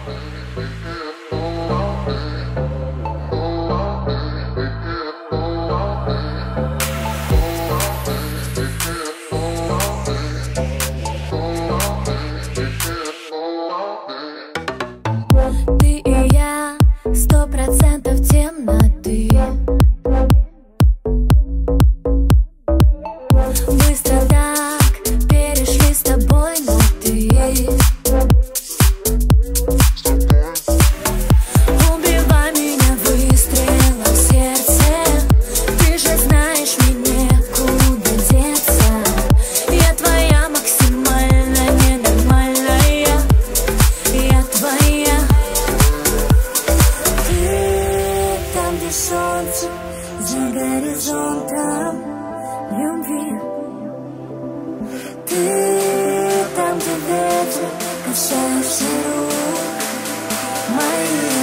Ты и я, 100% темноты. Быстро так перешли с тобой на ты. Убивай меня выстрелом в сердце. Ты же знаешь, мне некуда деться. Я твоя максимально ненормальная. Я твоя. Ты там, где солнце, за горизонтом любви. Ты там, где ветер касается рук моих.